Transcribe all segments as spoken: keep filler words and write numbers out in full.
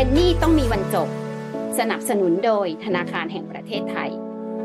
เป็นหนี้ต้องมีวันจบสนับสนุนโดยธนาคารแห่งประเทศไทย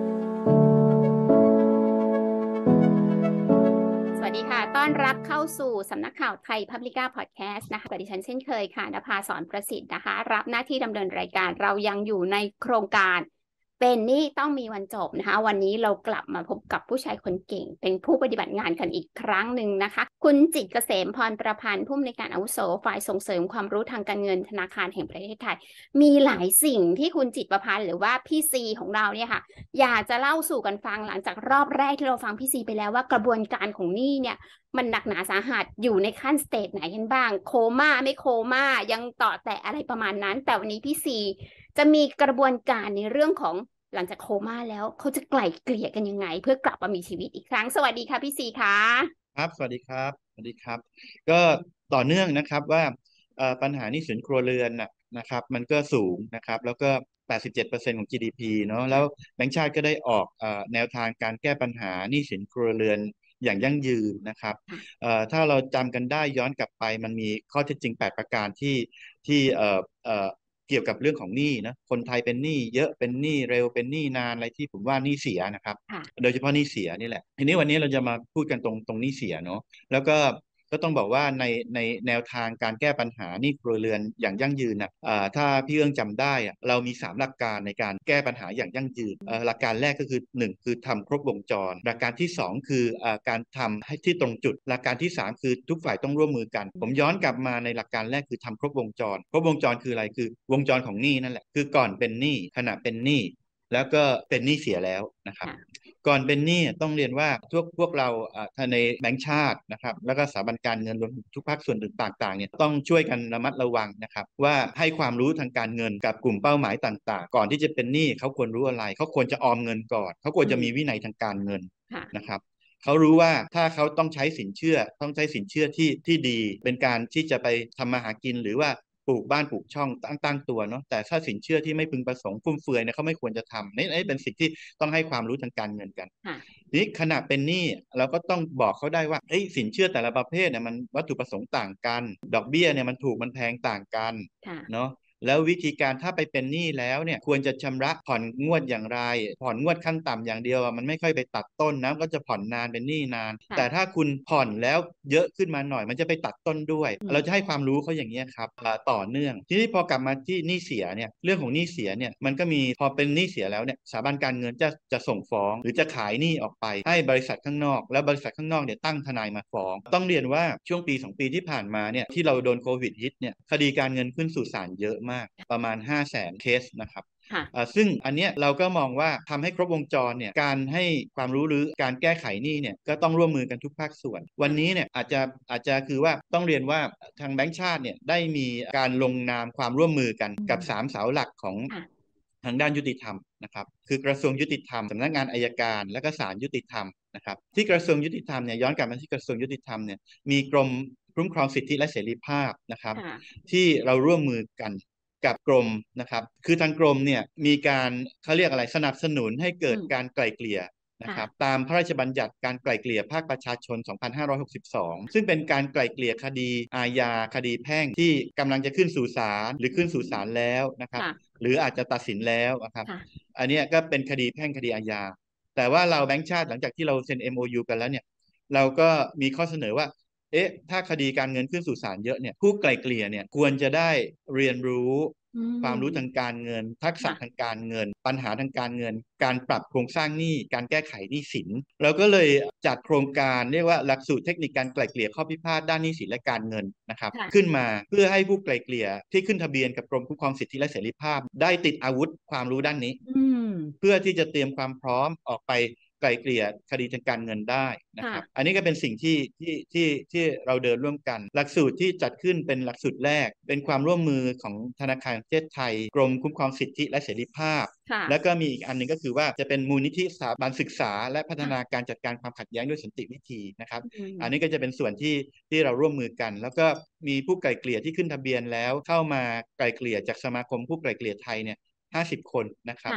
สวัสดีค่ะต้อนรับเข้าสู่สำนักข่าวไทย Publica Podcast นะคะกับดิฉันเช่นเคยค่ะณภาสรประสิทธิ์นะคะรับหน้าที่ดำเนินรายการเรายังอยู่ในโครงการเป็นหนี้ต้องมีวันจบนะคะวันนี้เรากลับมาพบกับผู้ชายคนเก่งเป็นผู้ปฏิบัติงานกันอีกครั้งหนึ่งนะคะคุณจิตรเกษมพรประพันธ์ผู้อำนวยการอาวุโสฝ่ายส่งเสริมความรู้ทางการเงินธนาคารแห่งประเทศไทยมีหลายสิ่งที่คุณจิตรประพันธ์หรือว่าพี่ซีของเราเนี่ยค่ะอยากจะเล่าสู่กันฟังหลังจากรอบแรกที่เราฟังพี่ซีไปแล้วว่ากระบวนการของหนี้เนี่ยมันหนักหนาสาหัสอยู่ในขั้นสเตจไหนกันบ้างโคม่าไม่โคม่ายังต่อแต่อะไรประมาณนั้นแต่วันนี้พี่ซีจะมีกระบวนการในเรื่องของหลังจากโคม่าแล้วเขาจะไกล่เกลี่ยกันยังไงเพื่อกลับมามีชีวิตอีกครั้งสวัสดีค่ะพี่ซีค่ะครับสวัสดีครับสวัสดีครับก็ต่อเนื่องนะครับว่าปัญหาหนี้สินครัวเรือนนะนะครับมันก็สูงนะครับแล้วก็ แปดสิบเจ็ดเปอร์เซ็นต์ ของ จี ดี พี เนาะแล้วแบงก์ชาติก็ได้ออกแนวทางการแก้ปัญหาหนี้สินครัวเรือนอย่างยั่งยืนนะครับถ้าเราจำกันได้ย้อนกลับไปมันมีข้อเท็จจริงแปดประการที่ที่เกี่ยวกับเรื่องของหนี้นะคนไทยเป็นหนี้เยอะเป็นหนี้เร็วเป็นหนี้นานอะไรที่ผมว่าหนี้เสียนะครับโดยเฉพาะหนี้เสียนี่แหละทีนี้วันนี้เราจะมาพูดกันตรงตรงหนี้เสียเนาะแล้วก็ก็ต้องบอกว่าในในแนวทางการแก้ปัญหาหนี้ครัวเรือนอย่างยั่งยืนนะถ้าพี่เอื้องจำได้เรามีสามหลักการในการแก้ปัญหาอย่างยั่งยืนหลักการแรกก็คือหนึ่งคือทำครบวงจรหลักการที่สองคือการทำให้ที่ตรงจุดหลักการที่สามคือทุกฝ่ายต้องร่วมมือกันผมย้อนกลับมาในหลักการแรกคือทำครบวงจรครบวงจรคืออะไรคือวงจรของหนี้นั่นแหละคือก่อนเป็นหนี้ขณะเป็นหนี้แล้วก็เป็นหนี้เสียแล้วนะครับก่อนเป็นหนี้ต้องเรียนว่าทุกพวกเราในแบงก์ชาตินะครับแล้วก็สถาบันการเงินรวมทุกภาคส่วนต่างๆเนี่ยต้องช่วยกันระมัดระวังนะครับว่าให้ความรู้ทางการเงินกับกลุ่มเป้าหมายต่างๆก่อนที่จะเป็นหนี้เขาควรรู้อะไรเขาควรจะออมเงินก่อนเขาควรจะมีวินัยทางการเงินนะครับเขารู้ว่าถ้าเขาต้องใช้สินเชื่อต้องใช้สินเชื่อที่ที่ดีเป็นการที่จะไปทำมาหากินหรือว่าปลูกบ้านปลูกช่องตั้งตั้งตัวเนาะแต่ถ้าสินเชื่อที่ไม่พึงประสงค์ฟุ่มเฟือยเนี่ยเขาไม่ควรจะทำนี่นี่เป็นสิ่งที่ต้องให้ความรู้ทางการเงินกันนี้ขณะเป็นหนี้เราก็ต้องบอกเขาได้ว่าสินเชื่อแต่ละประเภทเนี่ยมันวัตถุประสงค์ต่างกันดอกเบี้ยเนี่ยมันถูกมันแพงต่างกันเนาะแล้ววิธีการถ้าไปเป็นหนี้แล้วเนี่ยควรจะชำระผ่อนงวดอย่างไรผ่อนงวดขั้นต่ำอย่างเดียวมันไม่ค่อยไปตัดต้นนะก็จะผ่อนนานเป็นหนี้นานแต่ถ้าคุณผ่อนแล้วเยอะขึ้นมาหน่อยมันจะไปตัดต้นด้วยเราจะให้ความรู้เขาอย่างนี้ครับต่อเนื่องทีนี้พอกลับมาที่หนี้เสียเนี่ยเรื่องของหนี้เสียเนี่ยมันก็มีพอเป็นหนี้เสียแล้วเนี่ยสถาบันการเงินจะจะส่งฟ้องหรือจะขายหนี้ออกไปให้บริษัทข้างนอกแล้วบริษัทข้างนอกเนี่ยตั้งทนายมาฟ้องต้องเรียนว่าช่วงปีสองปีที่ผ่านมาเนี่ยที่เราโดนโควิดฮิตเนี่ยคดีการเงินขึ้นสู่ศาลเยอะมากประมาณ ห้าแสน เคสนะครับซึ่งอันเนี้ยเราก็มองว่าทำให้ครบวงจรเนี่ยการให้ความรู้หรือการแก้ไขหนี้เนี่ยก็ต้องร่วมมือกันทุกภาคส่วนวันนี้เนี่ยอาจจะอาจจะคือว่าต้องเรียนว่าทางแบงก์ชาติเนี่ยได้มีการลงนามความร่วมมือกันกับสามเสาหลักของทางด้านยุติธรรมนะครับคือกระทรวงยุติธรรมสำนักงานอัยการและก็ศาลยุติธรรมนะครับที่กระทรวงยุติธรรมเนี่ยย้อนกลับมาที่กระทรวงยุติธรรมเนี่ยมีกรมคุ้มครองสิทธิและเสรีภาพนะครับที่เราร่วมมือกันกับกรมนะครับคือทางกรมเนี่ยมีการเขาเรียกอะไรสนับสนุนให้เกิดการไกล่เกลี่ยนะครับตามพระราชบัญญัติการไกล่เกลี่ยภาคประชาชน สองพันห้าร้อยหกสิบสอง ซึ่งเป็นการไกล่เกลี่ยคดีอาญาคดีแพ่งที่กำลังจะขึ้นสู่ศาลหรือขึ้นสู่ศาลแล้วนะครับหรืออาจจะตัดสินแล้วนะครับอันนี้ก็เป็นคดีแพ่งคดีอาญาแต่ว่าเราแบงก์ชาติหลังจากที่เราเซ็น เอ็ม โอ ยู กันแล้วเนี่ยเราก็มีข้อเสนอว่าเอ๊ะถ้าคดีการเงินขึ้นสู่ศาลเยอะเนี่ยผู้ไกล่เกลี่ยเนี่ยควรจะได้เรียนรู้ความรู้ทางการเงินทักษะทางการเงินปัญหาทางการเงินการปรับโครงสร้างหนี้การแก้ไขหนี้สินเราก็เลยจัดโครงการเรียกว่าหลักสูตรเทคนิคการไกล่เกลี่ยข้อพิพาทด้านหนี้สินและการเงินนะครับขึ้นมาเพื่อให้ผู้ไกล่เกลี่ยที่ขึ้นทะเบียนกับกรมคุ้มครองสิทธิและเสรีภาพได้ติดอาวุธความรู้ด้านนี้เพื่อที่จะเตรียมความพร้อมออกไปไกล่เกลี่ยคดีทางการเงินได้นะครับอันนี้ก็เป็นสิ่งที่ที่ที่ที่เราเดินร่วมกันหลักสูตรที่จัดขึ้นเป็นหลักสูตรแรกเป็นความร่วมมือของธนาคารประเทศไทยกรมคุ้มครองสิทธิและเสรีภาพแล้วก็มีอีกอันนึงก็คือว่าจะเป็นมูลนิธิสถาบันศึกษาและพัฒนาการจัดการความขัดแย้งด้วยสันติวิธีนะครับอันนี้ก็จะเป็นส่วนที่ที่เราร่วมมือกันแล้วก็มีผู้ไกล่เกลี่ยที่ขึ้นทะเบียนแล้วเข้ามาไกล่เกลี่ยจากสมาคมผู้ไกล่เกลี่ยไทยเนี่ยห้าสิบคนนะครับ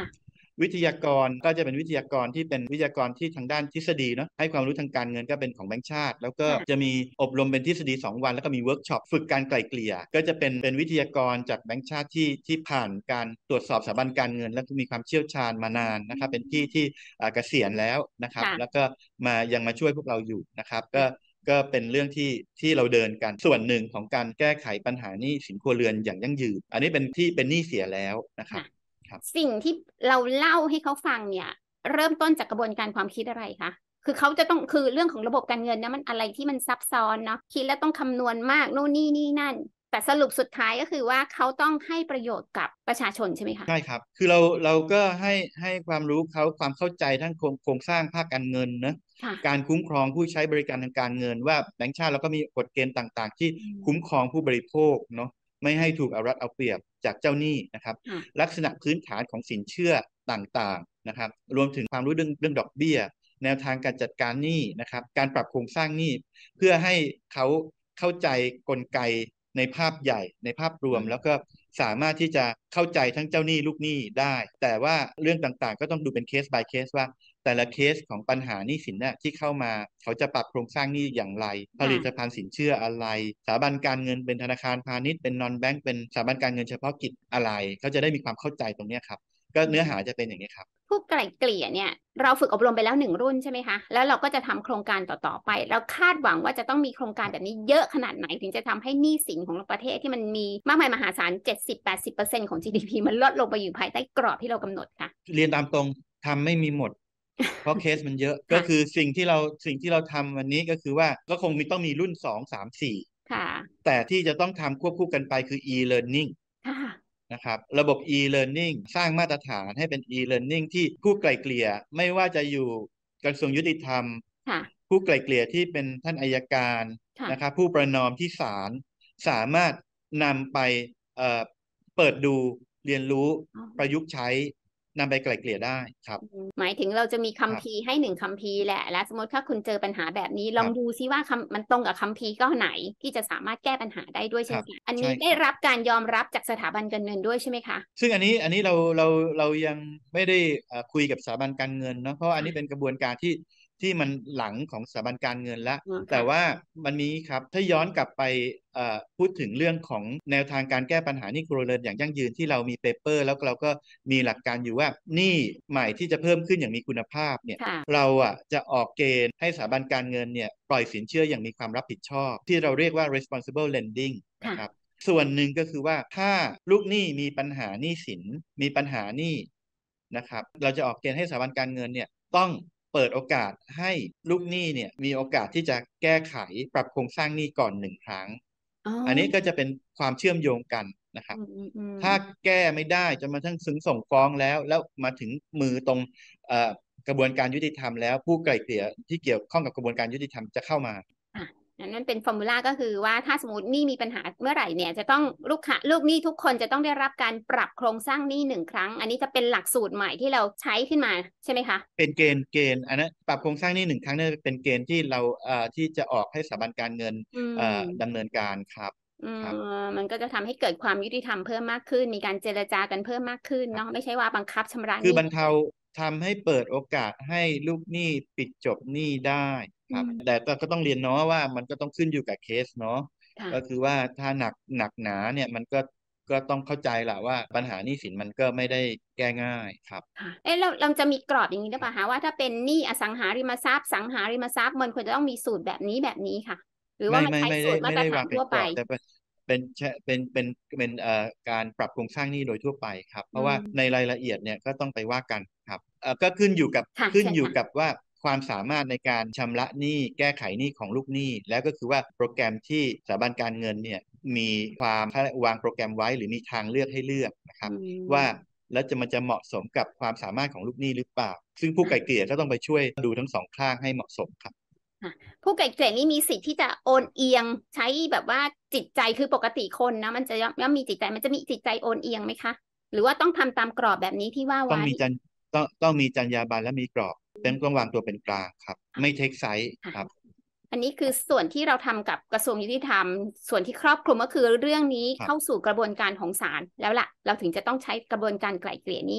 วิทยากรก็จะเป็นวิทยากรที่เป็นวิทยากรที่ทางด้านทฤษฎีเนาะให้ความรู้ทางการเงินก็เป็นของแบงก์ชาติแล้วก็จะมีอบรมเป็นทฤษฎีสองวันแล้วก็มีเวิร์กช็อปฝึกการไกล่เกลี่ยก็จะเป็นเป็นวิทยากรจากแบงก์ชาติที่ที่ผ่านการตรวจสอบสถาบันการเงินและมีความเชี่ยวชาญมานานนะครับเป็นที่ที่เกษียณแล้วนะครับแล้วก็มายังมาช่วยพวกเราอยู่นะครับก็ก็เป็นเรื่องที่ที่เราเดินกันส่วนหนึ่งของการแก้ไขปัญหาหนี้สินครัวเรือนอย่างยั่งยืนอันนี้เป็นที่เป็นหนี้เสียแล้วนะครับสิ่งที่เราเล่าให้เขาฟังเนี่ยเริ่มต้นจากกระบวนการความคิดอะไรคะคือเขาจะต้องคือเรื่องของระบบการเงินนะมันอะไรที่มันซับซ้อนเนาะคิดแล้วต้องคำนวณมากโน่นนี่นี่นั่นแต่สรุปสุดท้ายก็คือว่าเขาต้องให้ประโยชน์กับประชาชนใช่ไหมคะใช่ครับคือเราเราก็ให้ให้ความรู้เขาความเข้าใจทั้งโครงโครงสร้างภาคการเงินนะการคุ้มครองผู้ใช้บริการทางการเงินว่าแบงก์ชาติเราก็มีกฎเกณฑ์ต่างๆที่คุ้มครองผู้บริโภคเนาะไม่ให้ถูกเอารัดเอาเปรียบจากเจ้าหนี้นะครับลักษณะพื้นฐานของสินเชื่อต่างๆนะครับรวมถึงความรู้เรื่องเรื่องดอกเบี้ยแนวทางการจัดการหนี้นะครับการปรับโครงสร้างหนี้เพื่อให้เขาเข้าใจกลไกในภาพใหญ่ในภาพรวมแล้วก็สามารถที่จะเข้าใจทั้งเจ้าหนี้ลูกหนี้ได้แต่ว่าเรื่องต่างๆก็ต้องดูเป็นเคส by เคสว่าแต่ละเคสของปัญหาหนี้สินเนี่ยที่เข้ามาเขาจะปรับโครงสร้างหนี้อย่างไรผลิตภัณฑ์สินเชื่ออะไรสถาบันการเงินเป็นธนาคารพาณิชย์เป็นนอนแบงก์เป็นสถาบันการเงินเฉพาะกิจอะไรเขาจะได้มีความเข้าใจตรงนี้ครับก็เนื้อหาจะเป็นอย่างนี้ครับผู้ไกล่เกลี่ยเนี่ยเราฝึกอบรมไปแล้วหนึ่งรุ่นใช่ไหมคะแล้วเราก็จะทำโครงการต่อๆไปแล้วคาดหวังว่าจะต้องมีโครงการแบบนี้เยอะขนาดไหนถึงจะทำให้หนี้สินของประเทศที่มันมีมากมายมหาศาล เจ็ดสิบถึงแปดสิบเปอร์เซ็นต์ ของ จี ดี พี มันลดลงไปอยู่ภายใต้กรอบที่เรากำหนดค่ะเรียนตามตรงทำไม่มีหมดเพราะเคสมันเยอะ ก็คือสิ่งที่เราสิ่งที่เราทำวันนี้ก็คือว่าก็คงมีต้องมีรุ่นสอง สาม สี่ค่ะแต่ที่จะต้องทำควบคู่กันไปคือ e-learning ค่ะนะครับระบบ e-learning สร้างมาตรฐานให้เป็น e-learning ที่ผู้ไกล่เกลี่ยไม่ว่าจะอยู่กระทรวงยุติธรรมผู้ไกล่เกลี่ยที่เป็นท่านอัยการนะครับผู้ประนอมที่ศาลสามารถนำไปเอ่อเปิดดูเรียนรู้ประยุกต์ใช้นำไปไกล่เกลี่ยได้ครับหมายถึงเราจะมีคัมภีร์ให้หนึ่งคัมภีร์แหละและสมมติถ้าคุณเจอปัญหาแบบนี้ลองดูซิว่ามันตรงกับคัมภีร์ก้อนไหนที่จะสามารถแก้ปัญหาได้ด้วยเช่นกันอันนี้ได้รับการยอมรับจากสถาบันการเงินด้วยใช่ไหมคะซึ่งอันนี้อันนี้เราเราเรายังไม่ได้คุยกับสถาบันการเงินเนาะเพราะอันนี้เป็นกระบวนการที่ที่มันหลังของสถาบันการเงินแล้วแต่ว่ามันมีครับถ้าย้อนกลับไปพูดถึงเรื่องของแนวทางการแก้ปัญหาหนี้ครัวเรือนอย่างยั่งยืนที่เรามีเปเปอร์แล้วเราก็มีหลักการอยู่ว่าหนี้ใหม่ที่จะเพิ่มขึ้นอย่างมีคุณภาพเนี่ยเราอ่ะจะออกเกณฑ์ให้สถาบันการเงินเนี่ยปล่อยสินเชื่ออย่างมีความรับผิดชอบที่เราเรียกว่า responsible lending นะครับส่วนหนึ่งก็คือว่าถ้าลูกหนี้มีปัญหาหนี้สินมีปัญหาหนี้นะครับเราจะออกเกณฑ์ให้สถาบันการเงินเนี่ยต้องเปิดโอกาสให้ลูกหนี้เนี่ยมีโอกาสที่จะแก้ไขปรับโครงสร้างหนี้ก่อนหนึ่งครั้ง oh. อันนี้ก็จะเป็นความเชื่อมโยงกันนะครับ mm-hmm. ถ้าแก้ไม่ได้จนมาทั้งถึงส่งฟ้องแล้วแล้วมาถึงมือตรงกระบวนการยุติธรรมแล้วผู้ไกล่เกลี่ยที่เกี่ยวข้องกับกระบวนการยุติธรรมจะเข้ามานั่นเป็นฟอร์มูลาก็คือว่าถ้าสมมติหนี้มีปัญหาเมื่อไหร่เนี่ยจะต้องลูกค้าลูกหนี้ทุกคนจะต้องได้รับการปรับโครงสร้างหนี้หนึ่งครั้งอันนี้จะเป็นหลักสูตรใหม่ที่เราใช้ขึ้นมาใช่ไหมคะเป็นเกณฑ์เกณฑ์อันนั้นปรับโครงสร้างหนี้หนึ่งครั้งนี่เป็นเกณฑ์ที่เราเอ่อที่จะออกให้สถาบันการเงินเอ่อดำเนินการครับมันก็จะทำให้เกิดความยุติธรรมเพิ่มมากขึ้นมีการเจรจากันเพิ่มมากขึ้นเนาะไม่ใช่ว่าบังคับชำระหนี้คือบรรเทาทำให้เปิดโอกาสให้ลูกหนี้ปิดจบหนี้ได้ครับแต่ก็ต้องเรียนเนาะว่ามันก็ต้องขึ้นอยู่กับเคสเนาะก็คือว่าถ้าหนักหนักหนาเนี่ยมันก็ก็ต้องเข้าใจแหละว่าปัญหาหนี้สินมันก็ไม่ได้แก้ง่ายครับเอ๊ะเราเราจะมีกรอบอย่างนี้หรือเปล่าคะว่าถ้าเป็นหนี้อสังหาริมทรัพย์สังหาริมทรัพย์มันควรจะต้องมีสูตรแบบนี้แบบนี้ค่ะหรือว่ามันใช้สูตรมาตรฐานทั่วไปแต่เป็นเป็นเป็นเป็นเอ่อการปรับโครงสร้างหนี้โดยทั่วไปครับเพราะว่าในรายละเอียดเนี่ยก็ต้องไปว่ากันครับเอ่อก็ขึ้นอยู่กับขึ้นอยู่กับว่าความสามารถในการชำระหนี้แก้ไขหนี้ของลูกหนี้แล้วก็คือว่าโปรแกรมที่สถาบันการเงินเนี่ยมีความวางโปรแกรมไว้หรือมีทางเลือกให้เลือกนะครับว่าแล้วจะมันจะเหมาะสมกับความสามารถของลูกหนี้หรือเปล่าซึ่งผู้ไกล่เกลี่ยก็ต้องไปช่วยดูทั้งสองข้างให้เหมาะสมครับผู้ไกล่เกลี่ยนี่มีสิทธิ์ที่จะโอนเอียงใช้แบบว่าจิตใจคือปกติคนนะมันจะย่อมมีจิตใจมันจะมีจิตใจโอนเอียงไหมคะหรือว่าต้องทำตามกรอบแบบนี้ที่ว่าไว้ต้องมีจัญต้องต้องมีจรรยาบรรณและมีกรอบเป็นต้องวางตัวเป็นกลางครับไม่เทคไซส์ครับอันนี้คือส่วนที่เราทำกับกระทรวงยุติธรรมส่วนที่ครอบคลุมก็คือเรื่องนี้เข้าสู่กระบวนการของศาลแล้วล่ะเราถึงจะต้องใช้กระบวนการไกล่เกลี่ยนี่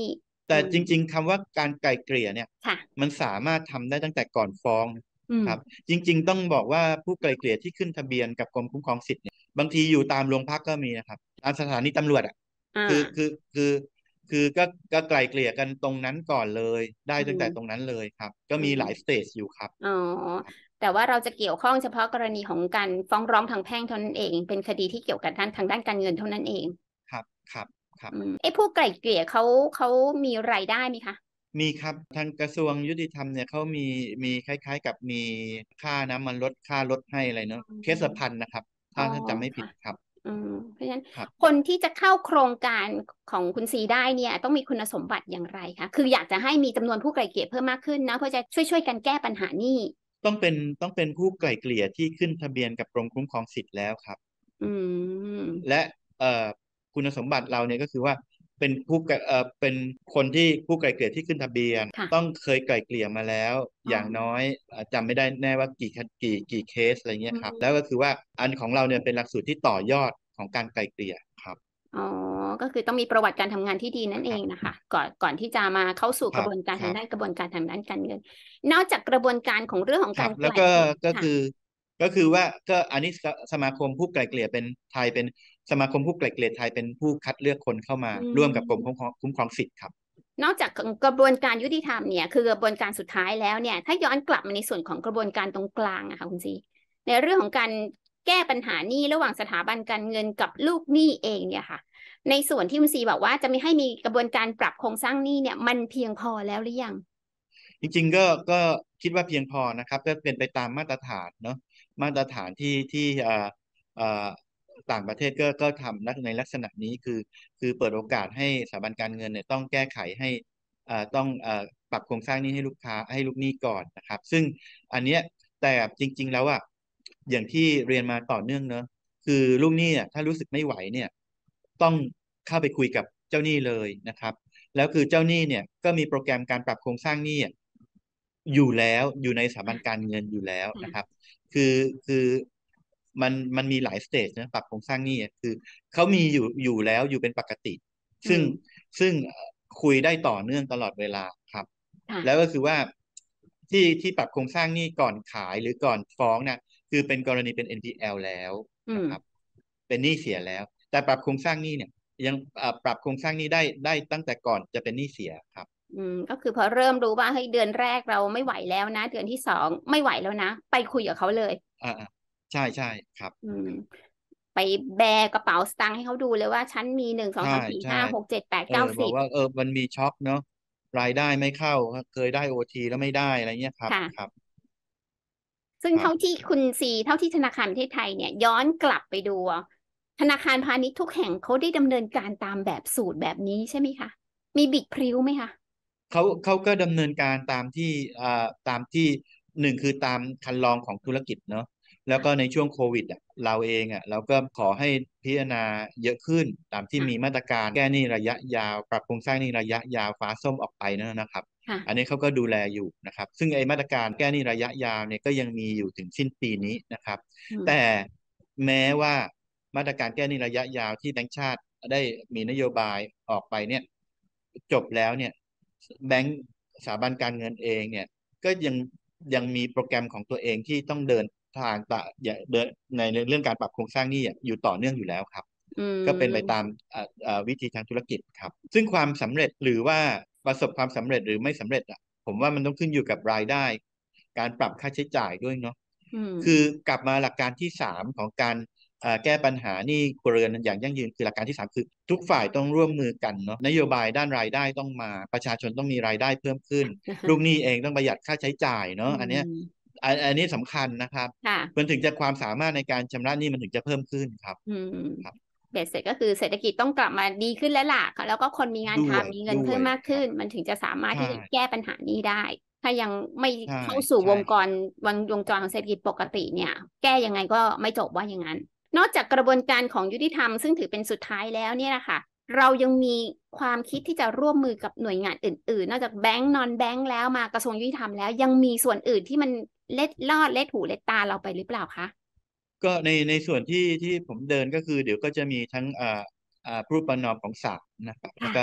แต่อืมจริง ๆคำว่าการไกล่เกลี่ยเนี่ยค่ะมันสามารถทำได้ตั้งแต่ก่อนฟ้องอืมครับจริง ๆ ต้องบอกว่าผู้ไกล่เกลี่ยที่ขึ้นทะเบียนกับกรมคุ้มครองสิทธิ์เนี่ยบางทีอยู่ตามโรงพักก็มีนะครับตามสถานีตำรวจอ่ะอ่าคือคือคือคือก็ก็ไกล่เกลี่ยกันตรงนั้นก่อนเลยได้อืตั้งแต่ตรงมนั้นเลยครับก็อืมีหลายสมเตจอยู่ครับอ๋อแต่ว่าเราจะเกี่ยวข้องเฉพาะกรณีของการฟ้องร้องทางแพ่งเท่านั้นเองเป็นคดีที่เกี่ยวกับด้านทางด้านการเงินเท่านั้นเองครับครับครับอืมไอ้ผู้ไกล่เกลี่ยเขาเขามีรายได้ไหมคะมีครับทางกระทรวงยุติธรรมเนี่ยเขามีมีคล้ายๆกับมีค่าน้ำมันลดค่าลดให้อะไรเนาะอืเคสละพันมนะครับอ๋อถ้าถ้าจำไม่ผิค่ะดครับอืมเพราะฉะนั้นครับคนที่จะเข้าโครงการของคุณซีได้เนี่ยต้องมีคุณสมบัติอย่างไรคะคืออยากจะให้มีจำนวนผู้ไกล่เกลี่ยเพิ่มมากขึ้นนะเพื่อจะช่วยช่วยกันแก้ปัญหานี้ต้องเป็นต้องเป็นผู้ไกล่เกลี่ยที่ขึ้นทะเบียนกับกรมคุ้มครองสิทธิ์แล้วครับอืมและเอ่อคุณสมบัติเราเนี่ยก็คือว่าเป็นผู้ไกล่เอ่อเป็นคนที่ผู้ไกล่เกลี่ยที่ขึ้นทะเบียนค่ะต้องเคยไกล่เกลี่ยมาแล้วอ๋ออย่างน้อยเอ่อจำไม่ได้แน่ว่ากี่คกี่กี่เคสอะไรเงี้อืยครับแล้วก็มคือว่าอันของเราเนี่ยเป็นหลักสูตรที่ต่อยอดของการไกล่เกลี่ยครับอ๋อก็คือต้องมีประวัติการทำงานที่ดีนั่นเอครับงนะคะก่อนก่อนที่จะมาเข้าสู่ครับกระบวนการครับทางด้านกระบวนการทางด้านการเงินนอกจากกระบวนการของเรื่องของการไกครับแล้วก็ล่เกลี่ยค่ะก็คือก็คือว่าก็อันนี้สสมาคมผู้ไกล่เกลี่ยเป็นไทยเป็นสมาคมผู้ไกล่เกลี่ยไทยเป็นผู้คัดเลือกคนเข้ามาอืร่วมกับกรมคุ้มครองมคุ้มครองสิทธิ์ครับนอกจากกระบวนการยุติธรรมเนี่ยคือกระบวนการสุดท้ายแล้วเนี่ยถ้าย้อนกลับมาในส่วนของกระบวนการตรงกลางอะค่ะคุณซีในเรื่องของการแก้ปัญหาหนี้ระหว่างสถาบันการเงินกับลูกหนี้เองเนี่ยค่ะในส่วนที่คุณซีบอกว่าจะไม่ให้มีกระบวนการปรับโครงสร้างหนี้เนี่ยมันเพียงพอแล้วหรือยังจริงๆก็ก็คิดว่าเพียงพอนะครับก็เป็นไปตามมาตรฐานเนาะมาตรฐานที่ที่เอ่อเอ่อต่างประเทศก็ก็ทำในลักษณะนี้คือคือเปิดโอกาสให้สถาบันการเงินเนี่ยต้องแก้ไขให้เอ่อต้องเอ่อปรับโครงสร้างหนี้ให้ลูกค้าให้ลูกหนี้ก่อนนะครับซึ่งอันเนี้ยแต่จริงๆแล้วอ่ะอย่างที่เรียนมาต่อเนื่องเนอะคือลูกหนี้อ่ะถ้ารู้สึกไม่ไหวเนี่ยต้องเข้าไปคุยกับเจ้าหนี้เลยนะครับ แล้วคือเจ้าหนี้เนี่ยก็มีโปรแกรมการปรับโครงสร้างหนี้อยู่แล้วอยู่ในสถาบันการเงินอยู่แล้วนะครับคือคือมันมันมีหลายสเตจนะปรับโครงสร้างหนี้อะคือเขามีอยู่อยู่แล้วอยู่เป็นปกติซึ่งอืมซึ่งคุยได้ต่อเนื่องตลอดเวลาครับแล้วค่ะก็คือว่าที่ที่ปรับโครงสร้างหนี้ก่อนขายหรือก่อนฟ้องเนี่ยคือเป็นกรณีเป็น เอ็น พี แอล แล้วอืมนะครับเป็นหนี้เสียแล้วแต่ปรับโครงสร้างหนี้เนี่ย ยังอ่าปรับโครงสร้างนี้ได้ได้ตั้งแต่ก่อนจะเป็นหนี้เสียครับอืมก็คือพอเริ่มรู้ว่าเฮ้ยเดือนแรกเราไม่ไหวแล้วนะเดือนที่สองไม่ไหวแล้วนะไปคุยกับเขาเลยอ่าอ่าใช่ใช่ครับอืมไปแบกระเป๋าสตางค์ให้เขาดูเลยว่าฉันมีหนึ่งสองใช่สามสี่ใช่ห้าหกเจ็ดแปดเออเก้าสิบบอกว่าเออมันมีช็อคเนาะรายได้ไม่เข้าเคยได้โอทีแล้วไม่ได้อะไรเงี้ยครับค่ะครับซึ่งเท่าครับที่คุณซีเท่าที่ธนาคารประเทศไทยเนี่ยย้อนกลับไปดูอะธนาคารพาณิชย์ทุกแห่งเขาได้ดำเนินการตามแบบสูตรแบบนี้ใช่ไหมคะมีบิดพริ้วไหมคะเขาเขาก็ดำเนินการตามที่อ่าตามที่หนึ่งคือตามคันลองของธุรกิจเนาะแล้วก็ค่ะในช่วงโควิดอ่ะเราเองอ่ะเราก็ขอให้พิจารณาเยอะขึ้นตามที่ค่ะมีมาตรการแก้หนี้ระยะยาวปรับโครงสร้างหนี้ระยะยาวฟ้าส้มออกไปนั่นนะครับอันค่ะนี้เขาก็ดูแลอยู่นะครับซึ่งไอ้มาตรการแก้หนี้ระยะยาวเนี่ยก็ยังมีอยู่ถึงสิ้นปีนี้นะครับอืมแต่แม้ว่ามาตรการแก้หนี้ระยะยาวที่แบงก์ชาติได้มีนโยบายออกไปเนี่ยจบแล้วเนี่ย แบงก์สถาบันการเงินเองเนี่ยก็ยังยังมีโปรแกรมของตัวเองที่ต้องเดินทางตะอย่าเดินในเรื่องการปรับโครงสร้างหนี้อยู่ต่อเนื่องอยู่แล้วครับอืก็เป็นไปตามมอ่าอ่าวิธีทางธุรกิจครับซึ่งความสำเร็จหรือว่าประสบความสำเร็จหรือไม่สำเร็จอ่ะผมว่ามันต้องขึ้นอยู่กับรายได้การปรับค่าใช้จ่ายด้วยเนาะอืมคือกลับมาหลักการที่สามของการ อ่าแก้ปัญหาหนี้ครัวเรือนอย่างยั่งยืนคือหลักการที่สามคือทุกฝ่ายต้องร่วมมือกันเนาะนโยบายด้านรายได้ต้องมาประชาชนต้องมีรายได้เพิ่มขึ้นลูกหนี้เองต้องประหยัดค่าใช้จ่ายอืเนาะอันเนี้ยมอันอันนี้สำคัญนะครับค่ะมันถึงจะความสามารถในการชำระหนี้มันถึงจะเพิ่มขึ้นครับอืมครับเบ็ดเสร็จก็คือเศรษฐกิจต้องกลับมาดีขึ้นแล้วล่ะแล้วก็คนมีงานด้วยทำมีเงินด้วยเพิ่มมากครับขึ้นมันถึงจะสามารถที่ใช่จะแก้ปัญหานี้ได้ถ้ายังไม่ใช่เข้าสู่วใช่งกรวงวงจรของเศรษฐกิจปกติเนี่ยแก้ยังไงก็ไม่จบว่าอย่างนั้นนอกจากกระบวนการของยุติธรรมซึ่งถือเป็นสุดท้ายแล้วเนี่ยนะคะเรายังมีความคิดที่จะร่วมมือกับหน่วยงานอื่นๆนอกจากแบงก์นอนแบงก์แล้วมากระทรวงยุติธรรมแล้วยังมีส่วนอื่นที่มันเล็ดลอดเล็ดหูเล็ดตาเราไปหรือเปล่าคะก็ในในส่วนที่ที่ผมเดินก็คือเดี๋ยวก็จะมีทั้งอ่าอ่าผู้ประนอมของศาลนะครับแล้วก็ค่ะ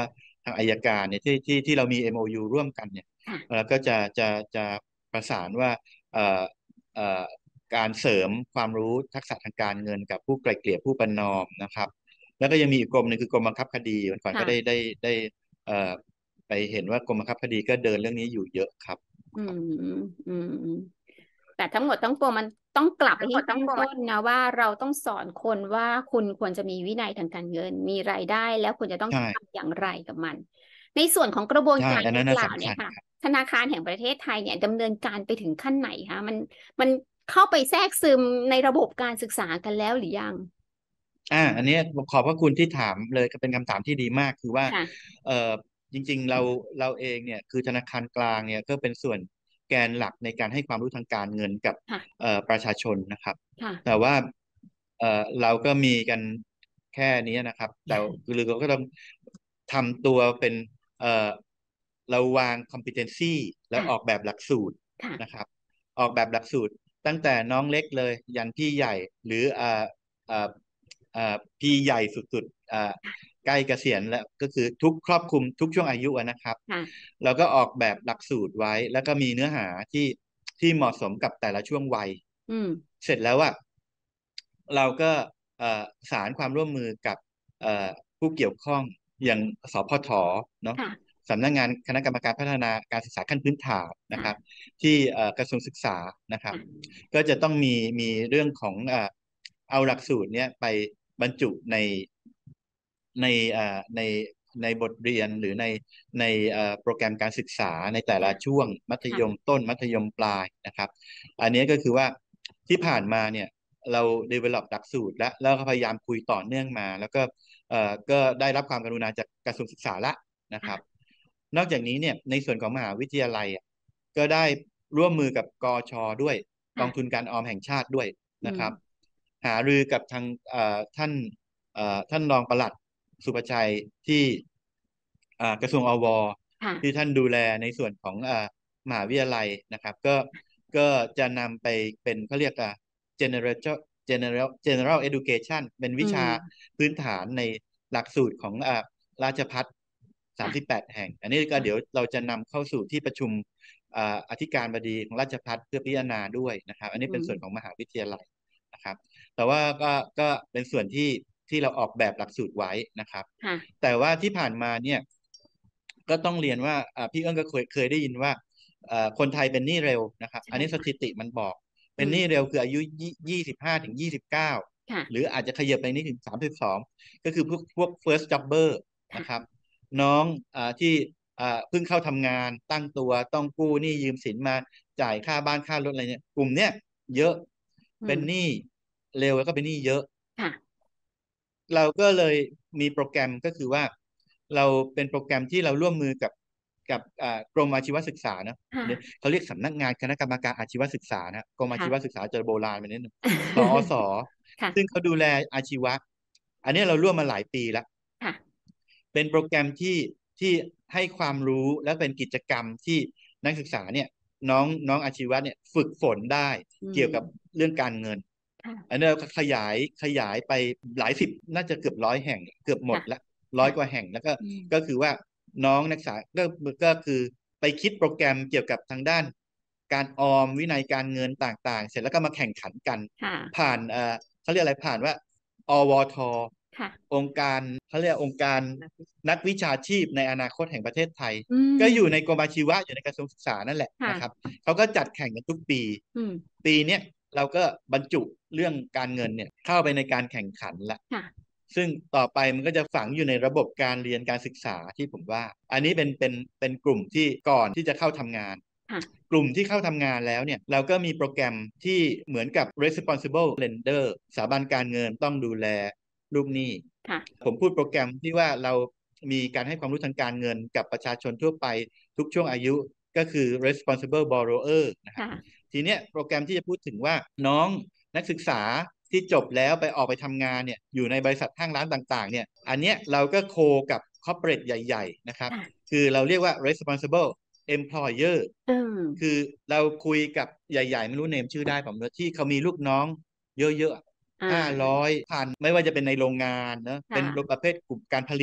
างอัยการเนี่ยที่ที่ที่เรามี เอ็ม โอ ยู ร่วมกันเนี่ยเราก็จะจะจะประสานว่าเอ่อเอ่อการเสริมความรู้ทักษะทางการเงินกับผู้ไกล่เกลี่ยผู้ประนอมนะครับแล้วก็ยังมีอีกกรมหนึ่งคือกรมบังคับคดีวันก่อนก็ได้ได้ได้เอ่อไปเห็นว่ากรมบังคับคดีก็เดินเรื่องนี้อยู่เยอะครับอืมอืมแต่ทั้งหมดทั้งปวงมันต้องกลับไปที่ตั้งต้นนะว่าเราต้องสอนคนว่าคุณควรจะมีวินัยทางการเงินมีรายได้แล้วคุณจะต้องทำอย่างไรกับมันในส่วนของกระบวนการดังกล่าวเนี่ยค่ะธนาคารแห่งประเทศไทยเนี่ยดำเนินการไปถึงขั้นไหนคะมันมันเข้าไปแทรกซึมในระบบการศึกษากันแล้วหรือยังอ่าอันนี้ขอบพระคุณที่ถามเลยก็เป็นคำถามที่ดีมากคือว่าเออจริงๆเราเราเองเนี่ยคือธนาคารกลางเนี่ยก็เป็นส่วนแกนหลักในการให้ความรู้ทางการเงินกับเอ่อประชาชนนะครับแต่ว่าเอ่อเราก็มีกันแค่นี้นะครับแต่คือเราก็ต้องทำตัวเป็นเอ่อเราวาง competency แล้วออกแบบหลักสูตรนะครับออกแบบหลักสูตรตั้งแต่น้องเล็กเลยยันพี่ใหญ่หรืออ่าอ่าอ่าพี่ใหญ่สุดๆอ่าใกล้เกษียณแล้วก็คือทุกครอบคลุมทุกช่วงอายุนะครับเราก็ออกแบบหลักสูตรไว้แล้วก็มีเนื้อหาที่ที่เหมาะสมกับแต่ละช่วงวัยเสร็จแล้วว่าเราก็สานความร่วมมือกับผู้เกี่ยวข้องอย่างสพทเนาะสำนักงานคณะกรรมการพัฒนาการศึกษาขั้นพื้นฐานนะครับที่กระทรวงศึกษานะครับก็จะต้องมีมีเรื่องของเอาหลักสูตรเนี้ยไปบรรจุในในในในบทเรียนหรือในในโปรแกรมการศึกษาในแต่ละช่วงมัธยมต้นมัธยมปลายนะครับอันนี้ก็คือว่าที่ผ่านมาเนี่ยเรา develop หลักสูตรและแล้วก็พยายามคุยต่อเนื่องมาแล้วก็เอ่อก็ได้รับความกรุณาจากกระทรวงศึกษาละนะครับนอกจากนี้เนี่ยในส่วนของมหาวิทยาลัยก็ได้ร่วมมือกับกชด้วยกองทุนการออมแห่งชาติด้วยนะครับหารือกับทางท่านท่านรองปลัดสุภชัยที่กระทรวงอวที่ท่านดูแลในส่วนของมหาวิทยาลัยนะครับก็ก็จะนำไปเป็นเขาเรียกอ่ะ general general general education เป็นวิชาพื้นฐานในหลักสูตรของอ่าราชภัฏสามสิบแปดแห่งอันนี้ก็เดี๋ยวเราจะนำเข้าสู่ที่ประชุมอ่าอธิการบดีของราชภัฏเพื่อพิจารณาด้วยนะครับอันนี้เป็นส่วนของมหาวิทยาลัยนะครับแต่ว่าก็ก็เป็นส่วนที่ที่เราออกแบบหลักสูตรไว้นะครับแต่ว่าที่ผ่านมาเนี่ยก็ต้องเรียนว่าพี่เอิ้งก็เคยเคยได้ยินว่าคนไทยเป็นหนี้เร็วนะครับอันนี้สถิติมันบอกเป็นหนี้เร็วคืออายุยี่สิบห้าถึงยี่สิบเก้าหรืออาจจะขยับไปนิดถึงสามสิบสองก็คือพวกพวก first jobber นะครับน้องอ่าที่อ่าเพิ่งเข้าทำงานตั้งตัวต้องกู้หนี้ยืมสินมาจ่ายค่าบ้านค่ารถอะไรเนี่ยกลุ่มเนี้ยเยอะเป็นหนี้เร็วแล้วก็เป็นหนี้เยอะเราก็เลยมีโปรแกรมก็คือว่าเราเป็นโปรแกรมที่เราร่วมมือกับกับกรมอาชีวศึกษานะเขาเรียกสำนักงานคณะกรรมการอาชีวศึกษานะกรมอาชีวศึกษาจะโบราณไปนิดนึงสอสซึ่งเขาดูแลอาชีวะอันนี้เราร่วมมาหลายปีแล้วเป็นโปรแกรมที่ที่ให้ความรู้และเป็นกิจกรรมที่นักศึกษาเนี่ยน้องน้องอาชีวะเนี่ยฝึกฝนได้เกี่ยวกับเรื่องการเงินอันนี้เราขยายขยายไปหลายสิบน่าจะเกือบร้อยแห่งเกือบหมดแล้วร้อยกว่าแห่งแล้วก็ก็คือว่าน้องนักศึกษาก็ก็คือไปคิดโปรแกรมเกี่ยวกับทางด้านการออมวินัยการเงินต่างๆเสร็จแล้วก็มาแข่งขันกันผ่านเอ่อเขาเรียกอะไรผ่านว่าอวทองค์การเขาเรียกองค์การนักวิชาชีพในอนาคตแห่งประเทศไทยก็อยู่ในกรมอาชีวะอยู่ในกระทรวงศึกษานั่นแหละนะครับเขาก็จัดแข่งกันทุกปีปีเนี้ยเราก็บรรจุเรื่องการเงินเนี่ยเข้าไปในการแข่งขันละซึ่งต่อไปมันก็จะฝังอยู่ในระบบการเรียนการศึกษาที่ผมว่าอันนี้เป็นเป็นเป็นกลุ่มที่ก่อนที่จะเข้าทำงานกลุ่มที่เข้าทำงานแล้วเนี่ยเราก็มีโปรแกรมที่เหมือนกับ responsible lender สถาบันการเงินต้องดูแลลูกหนี้ผมพูดโปรแกรมที่ว่าเรามีการให้ความรู้ทางการเงินกับประชาชนทั่วไปทุกช่วงอายุก็คือ responsible borrower นะครับทีเนี้ยโปรแกรมที่จะพูดถึงว่าน้องนักศึกษาที่จบแล้วไปออกไปทำงานเนี่ยอยู่ในบริษัทห้างร้านต่างๆเนี่ยอันเนี้ยเราก็โคกับคอร์ปอเรทใหญ่ๆนะครับคือเราเรียกว่า responsible employer คือเราคุยกับใหญ่ๆไม่รู้เนมชื่อได้ผมว่าที่เขามีลูกน้องเยอะๆห้าร้อยพันไม่ว่าจะเป็นในโรงงานนะเป็นประเภทกลุ่มการผลิต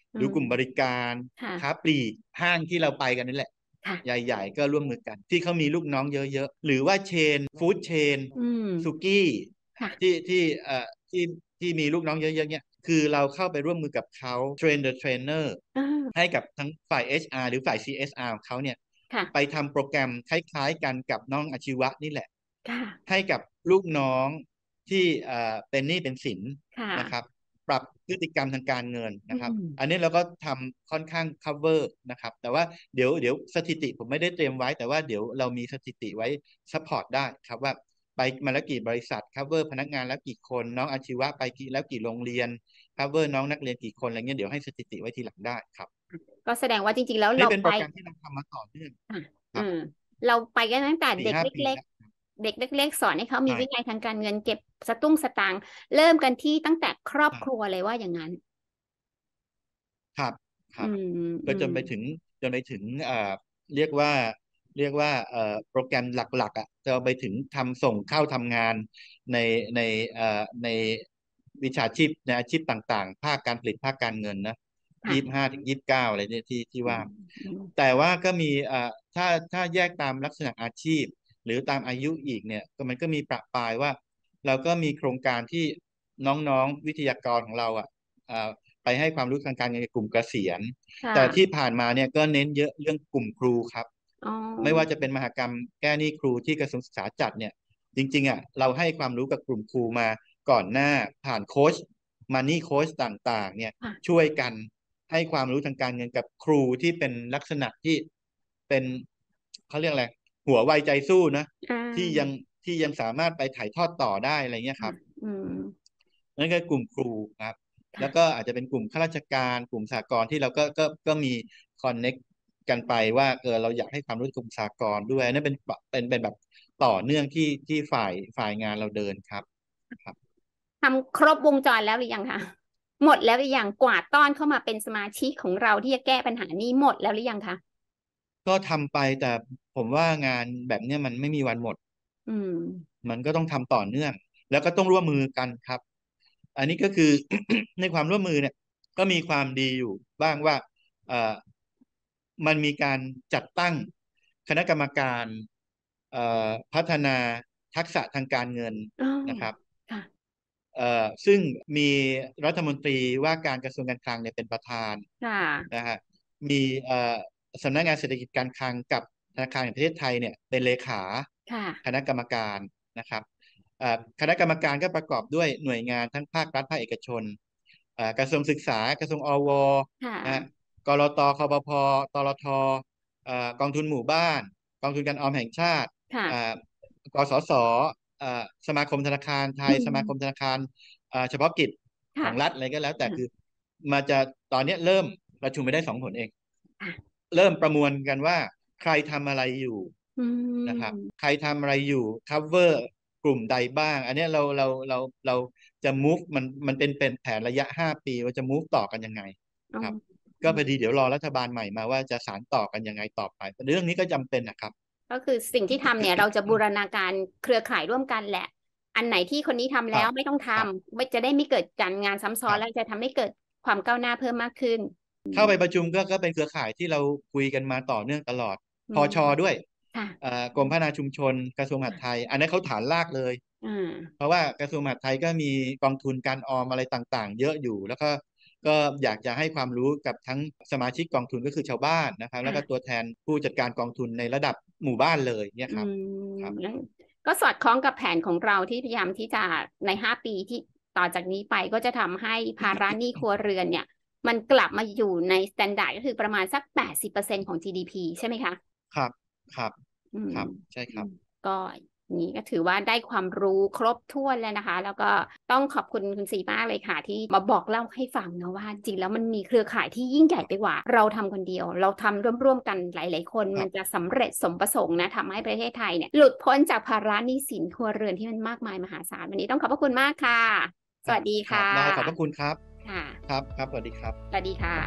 หรือกลุ่มบริการค้าปลีกห้างที่เราไปกันนี่แหละใหญ่ๆก็ร่วมมือกันที่เขามีลูกน้องเยอะๆหรือว่าเชนฟู้ดเชนสุกี้ที่ที่เอ่อที่ที่มีลูกน้องเยอะๆเนี่ยคือเราเข้าไปร่วมมือกับเขาเทรนเดอร์เทรนเนอร์ให้กับทั้งฝ่าย เอช อาร์ หรือฝ่าย ซี เอส อาร์ ของเขาเนี่ยไปทำโปรแกรมคล้ายๆกันกับน้องอาชีวะนี่แหละให้กับลูกน้องที่เอ่อเป็นหนี้เป็นสินนะครับปรับพฤติกรรมทางการเงินนะครับอันนี้เราก็ทำค่อนข้าง cover นะครับแต่ว่าเดี๋ยวเดี๋ยวสถิติผมไม่ได้เตรียมไว้แต่ว่าเดี๋ยวเรามีสถิติไว้ support ได้ครับว่าไปมาแล้วกี่บริษัท cover พนักงานแล้วกี่คนน้องอาชีวะไปกี่แล้วกี่โรงเรียน cover น้องนักเรียนกี่คนอะไรเงี้ยเดี๋ยวให้สถิติไว้ทีหลังได้ครับก็แสดงว่าจริงๆแล้วเราไปเป็นโปรแกรมที่เราทำมาต่อเนื่องเราไปกันตั้งแต่เด็กเล็กๆเด็กเล็กๆสอนให้เขามีวินัยทางการเงินเก็บสตุ้งสตางค์เริ่มกันที่ตั้งแต่ครอบครัวเลยว่าอย่างนั้นครับครับก็จนไปถึงจนไปถึงเอ่อเรียกว่าเรียกว่าเอ่อโปรแกรมหลักๆอ่ะจะไปถึงทำส่งเข้าทำงานในในเอ่อในวิชาชีพในอาชีพต่างๆภาคการผลิตภาคการเงินนะยี่สิบห้าถึงยี่สิบเก้าอะไรเนี่ยที่ที่ว่าแต่ว่าก็มีเอ่อถ้าถ้าแยกตามลักษณะอาชีพหรือตามอายุอีกเนี่ยก็มันก็มีประปรายว่าเราก็มีโครงการที่น้องๆวิทยากรของเราอ่ะไปให้ความรู้ทางการเงินในกลุ่มเกษียณแต่ที่ผ่านมาเนี่ยก็เน้นเยอะเรื่องกลุ่มครูครับไม่ว่าจะเป็นมหกรรมแก้หนี้ครูที่กระทรวงศึกษาจัดเนี่ยจริงๆอ่ะเราให้ความรู้กับกลุ่มครูมาก่อนหน้าผ่านโค้ชมันนี่โค้ชต่างๆเนี่ยช่วยกันให้ความรู้ทางการเงินกับครูที่เป็นลักษณะที่เป็นเขาเรียกอะไรหัวไวใจสู้นะที่ยังที่ยังสามารถไปถ่ายทอดต่อได้อะไรเงี้ยครับนั่นก็กลุ่มครูครับแล้วก็อาจจะเป็นกลุ่มข้าราชการกลุ่มสหกรณ์ที่เราก็ก็ก็มีคอนเน็กกันไปว่าเออเราอยากให้ความรู้กลุ่มสหกรณ์ด้วยนั่นเป็นเป็นเป็นแบบต่อเนื่องที่ที่ฝ่ายฝ่ายงานเราเดินครับครับทำครบวงจรแล้วหรือยังคะหมดแล้วหรือยังกวาดต้อนเข้ามาเป็นสมาชิกของเราที่จะแก้ปัญหานี้หมดแล้วหรือยังคะก็ทำไปแต่ผมว่างานแบบนี้มันไม่มีวันหมดอืมมันก็ต้องทำต่อเนื่องแล้วก็ต้องร่วมมือกันครับอันนี้ก็คือ ในความร่วมมือเนี่ยก็มีความดีอยู่บ้างว่าเอ่อมันมีการจัดตั้งคณะกรรมการเอ่อพัฒนาทักษะทางการเงินนะครับเอ่อซึ่งมีรัฐมนตรีว่าการกระทรวงการคลังเนี่ยเป็นประธานนะฮะมีเอ่อสำนักงานเศรษฐกิจการคลังกับธนาคารแห่งประเทศไทยเนี่ยเป็นเลขาคณะกรรมการนะครับคณะกรรมการก็ประกอบด้วยหน่วยงานทั้งภาครัฐภาคเอกชนกระทรวงศึกษากระทรวงอวนะกรตคปพตลทกองทุนหมู่บ้านกองทุนการออมแห่งชาติกสศสมาคมธนาคารไทยสมาคมธนาคารเฉพาะกิจของรัฐอะไรก็แล้วแต่คือมาจะตอนนี้เริ่มประชุมไปได้สองผลเองเริ่มประมวลกันว่าใครทำอะไรอยู่นะครับใครทำอะไรอยู่ cover กลุ่มใดบ้างอันนี้เราเราเราเราจะ move มันมันเป็นเป็นแผนระยะห้าปีว่าจะ move ต่อกันยังไงครับก็พอดีเดี๋ยวรอรัฐบาลใหม่มาว่าจะสานต่อกันยังไงต่อไปเรื่องนี้ก็จำเป็นนะครับก็คือสิ่งที่ทำเนี่ยเราจะบูรณาการเครือข่ายร่วมกันแหละอันไหนที่คนนี้ทำแล้วไม่ต้องทำไม่จะได้ไม่เกิดการงานซ้ำซ้อนแล้วจะทำให้เกิดความก้าวหน้าเพิ่มมากขึ้นเข้าไปประชุมก็ก็เป็นเครือข่ายที่เราคุยกันมาต่อเนื่องตลอดพชด้วยกรมพัฒนาชุมชนกระทรวงมหาดไทยอันนี้เขาฐานรากเลยเพราะว่ากระทรวงมหาดไทยก็มีกองทุนการออมอะไรต่างๆเยอะอยู่แล้วก็ก็อยากจะให้ความรู้กับทั้งสมาชิกกองทุนก็คือชาวบ้านนะครับแล้วก็ตัวแทนผู้จัดการกองทุนในระดับหมู่บ้านเลยเนี่ยครับครับก็สอดคล้องกับแผนของเราที่พยายามที่จะในห้าปีที่ต่อจากนี้ไปก็จะทำให้ภาระหนี้ครัวเรือนเนี่ยมันกลับมาอยู่ในสแตนดาร์ดก็คือประมาณสัก แปดสิบเปอร์เซ็นต์ ของ จี ดี พี ใช่ไหมคะครับครับครับใช่ครับก็นี้ก็ถือว่าได้ความรู้ครบถ้วนแล้วนะคะแล้วก็ต้องขอบคุณคุณสีมากเลยค่ะที่มาบอกเล่าให้ฟังนะว่าจริงแล้วมันมีเครือข่ายที่ยิ่งใหญ่ไปกว่าเราทำคนเดียวเราทำร่วมๆกันหลายๆคนมันจะสำเร็จสมประสงค์นะทำให้ประเทศไทยเนี่ยหลุดพ้นจากภาระหนี้สินครัวเรือนที่มันมากมายมหาศาลวันนี้ต้องขอบพระคุณมากค่ะสวัสดีค่ะได้ขอบพระคุณครับค่ะครับครับสวัสดีครับสวัสดีค่ะ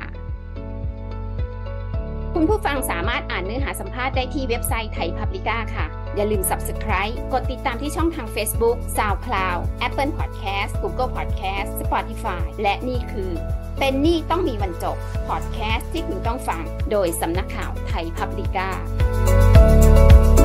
คุณผู้ฟังสามารถอ่านเนื้อหาสัมภาษณ์ได้ที่เว็บไซต์ไทย Publica ค่ะอย่าลืม Subscribe กดติดตามที่ช่องทาง Facebook SoundCloud Apple Podcast Google Podcast Spotify และนี่คือเป็นหนี้ต้องมีวันจบพอดแคสต์ที่คุณต้องฟังโดยสำนักข่าวไทยพับลิก้า